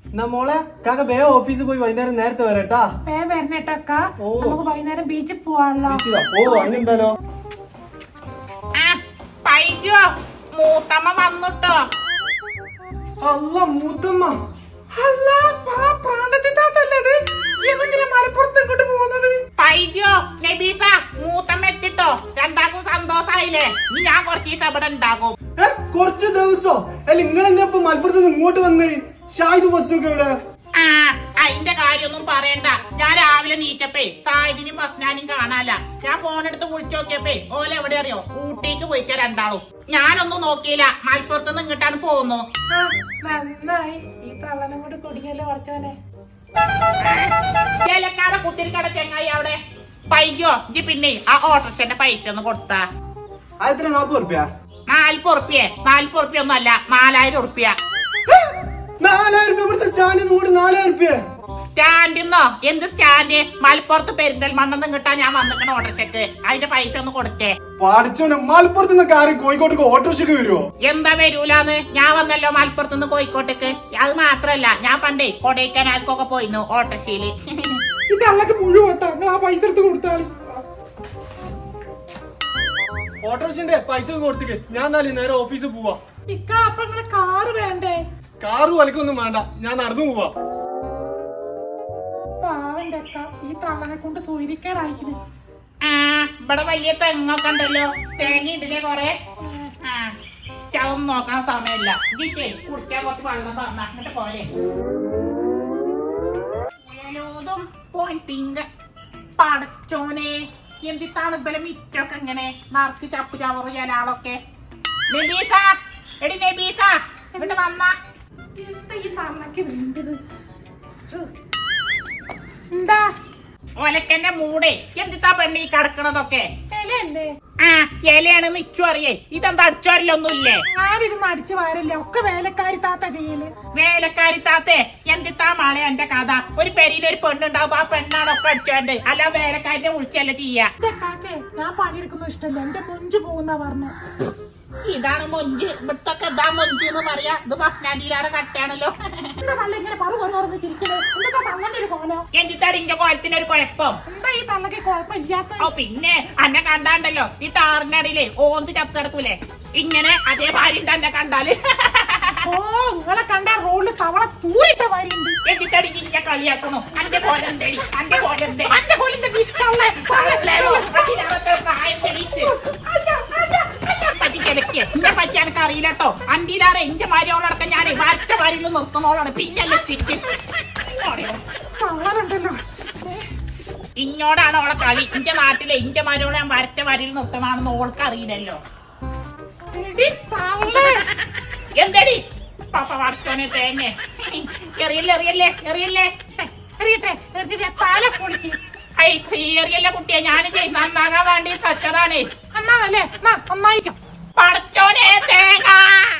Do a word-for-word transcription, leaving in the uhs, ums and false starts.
മോളെ കാക്ക വേ ഓഫീസിൽ പോയി വൈകുന്നേരം നേരത്തെ വരട്ടാ. വരണേട്ടക്ക നമുക്ക് വൈകുന്നേരം ബീച്ചിൽ പോവാണല്ലോ. ഓ അതിനെന്താലോ മൂത്തമ്മ വന്നിട്ടോ. അല്ല മൂത്തമ്മ മൂത്തമ്മ എത്തിട്ടോ. രണ്ടാക്കും സന്തോഷായില്ലേ? ഇനി ഞാൻ കുറച്ച് ദിവസം ഇവിടെ ഉണ്ടാകും. കുറച്ച് ദിവസോ? അല്ല നിങ്ങളെന്താ ഇപ്പൊ മലപ്പുറത്ത് നിന്ന് ഇങ്ങോട്ട് വന്നേ? ഷാഹിദ് ഫസ്നൊക്കെ എവിടെ? ആ അതിന്റെ കാര്യൊന്നും പറയണ്ട. ഞാൻ രാവിലെ നീറ്റപ്പേ സായിദിനും ഫസ്നാനും കാണാല. ഞാൻ ഫോൺ എടുത്ത് വിളിച്ചു നോക്കിയപ്പേ ഓല എവിടെ അറിയോ? ഊട്ടിക്ക് പോയിക്ക രണ്ടാളും. ഞാനൊന്നും നോക്കിയില്ല. മലപ്പുറത്ത് നിന്ന് ഇങ്ങോട്ടാണ് പോകുന്നു. നന്നായി ഈ തള്ളനും കൂടി കുടിക്കല്ലേ കുറച്ചോനെ. ചേലക്കാട കുത്തിരിക്കട ചെങ്ങായി അവിടെ പൈക്കോ ജി. പിന്നെ ആ ഓട്ടോറിക്ഷന്റെ പൈസ ഒന്ന് കൊടുത്താ. നാപ്പത് റുപ്യ നാല്പത് ഉറുപ്പ്യ നാല്പത് ഉറുപ്പ്യ ഒന്നും അല്ല, നാലായിരം ഉറുപ്പ്യ. നാലായിരം രൂപ ഇവിടുത്തെ സ്റ്റാൻഡിൽ കൂടി നാലായിരം റുപ്യ. സ്റ്റാൻഡിന്നോ? എന്ത് സ്റ്റാൻഡ്? മലപ്പുറത്ത് പെരിന്തൽമണ്ണെന്ന് കിട്ടാൻ ഞാൻ വന്നിക്കണ ഓട്ടോറിക്ഷക്ക്. അതിന്റെ പൈസ ഒന്ന് കൊടുത്തേ. പഠിച്ചോനെ മലപ്പുറത്ത് നിന്നൊക്കെ ആരും കോഴിക്കോട്ടേക്ക് ഓട്ടോറിക്ഷക്ക് വരുമോ? എന്താ വരൂലാന്ന്? ഞാൻ വന്നല്ലോ മലപ്പുറത്ത് നിന്ന് കോഴിക്കോട്ടേക്ക്. അത് മാത്രല്ല ഞാൻ പണ്ടേ കൊടൈക്കനാൽക്കൊക്കെ പോയിരുന്നു ഓട്ടോറിക്ഷയില്. ഇതല്ലൊക്കെ മുഴുവട്ടോ നിങ്ങൾ ആ പൈസ എടുത്ത് കൊടുത്താളി. ഓട്ടോറിക്ഷന്റെ പൈസ കൊടുത്തേക്ക്. ഞാൻ എന്നാലും നേരെ ഓഫീസിൽ പോവാ. ഇക്ക അപ്പൊ നിങ്ങളെ കാറ് വേണ്ടേ? കാറ് വലിക്കൊന്നും വേണ്ട, ഞാൻ നടന്നു പോവാ. പാവന്റെ അക്ക ഈ തള്ളനെ കൊണ്ട് സൂര്യക്കേടായിരിക്കുന്നു. ആ ഇവിടെ വലിയ തെങ്ങൊക്കെ ഉണ്ടല്ലോ. തേങ്ങ ഇടില്ലേ കൊറേ. ആ ചവന്ന് നോക്കാൻ സമയമില്ല. ജിറ്റേ കുടിക്കാൻ കുറച്ച് വെള്ളം പറഞ്ഞ അങ്ങോട്ട് പോലെ പടച്ചോനെ എന്തിട്ടാണ് ഇവലെ മിറ്റൊക്കെ ഇങ്ങനെ നിറച്ച് ചപ്പ് ചവറ് ജലാളൊക്കെ. നബീസ എടി നബീസ എന്നിട്ട് വന്നാ. എന്താ ഈ തള്ളക്ക് വേണ്ടത്? എന്താ ഒലക്കന്റെ മൂടെ എന്തിട്ടാ പെണ്ണി കിടക്കണതൊക്കെ? ഇലയല്ലേ? ആ ഇലയാണ് മിച്ചു അറിയേ. ഇതെന്താ അടിച്ചോരലൊന്നുമില്ലേ? ആരിതൊന്നും അടിച്ചു വാരില്ല, ഒക്കെ വേലക്കാരി താത്ത ചെയ്യല്. വേലക്കാരി താത്തേ എന്തിട്ടാ മാളെ എന്റെ കഥ? ഒരു പെരിയിൽ ഒരു പെണ്ണുണ്ടാവും, ആ പെണ്ണാണ് ഒക്കെ അടിച്ചോണ്ട്. അല്ല വേലക്കാരിനെ വിളിച്ചല്ല ചെയ്യാ. ഞാൻ പണിയെടുക്കുന്ന ഇഷ്ടമല്ല, എന്റെ മൊഞ്ച് പോകുന്ന പറഞ്ഞു. ഇതാണ് മൊഞ്ച്. ഇവിടത്തൊക്കെ ഇതാ മൊഞ്ച് എന്ന് പറയാ. ഇത് ഫസ്റ്റാൻഡിലാറെ കട്ടാണല്ലോ. എന്തിട്ടാണ് ഇന്റെ കോലത്തിനൊരു കുഴപ്പം? എന്താ ഈ തള്ളക്ക് കുഴപ്പമില്ലാത്ത? ഓ പിന്നെ അന്നെ കണ്ടാണ്ടല്ലോ ഈ ടാറിനടിയിലെ ഓന്ത് ചത്തെടുക്കൂലേ ഇങ്ങനെ അതേ ഭാര്യ ഉണ്ട് എന്നെ കണ്ടാല്. ഓ നിങ്ങളെ കണ്ട റോഡില് തവള തൂരിട്ട ഭാര്യയുണ്ട്. എന്തിട്ടടി ഇങ്ങനെ കളിയാക്കുന്നു? അന്റെ കോലം തേടി അന്റെ കോലം തേടി അന്റെ കോലം തേടി എന്നെ പറ്റി എനിക്ക് അറിയില്ലട്ടോ. അന്റിയിലാറെ ഇഞ്ച മാരിയോളടക്കം ഞാൻ വരച്ച വരിയിൽ നിർത്തുന്നോളാണ്. പിന്നല്ലേ ചിറ്റ് തള്ളനുണ്ടല്ലോ. ഇങ്ങോടാണ് ഓളെ കളി. ഇഞ്ച നാട്ടിലെ ഇഞ്ച മാരിയോളെ ഞാൻ വരച്ച വരിയിൽ നിർത്തമാണെന്ന് ഓൾക്ക് അറിയില്ലല്ലോ. എന്തടി പാപ്പ വരച്ചോനെ തേങ്ങ എറിയല്ലേ എറിയല്ലേ എറിയല്ലേ എറിയട്ടെ തല പൊളിക്ക്. എറിയല്ലേ കുട്ടിയെ. ഞാനും ചെയ്ത് നന്നാകാൻ വേണ്ടി സച്ചതാണ്. നന്നാവല്ലേ? നന്നായിരിക്കും. പടച്ചോനെ തേങ്ങ.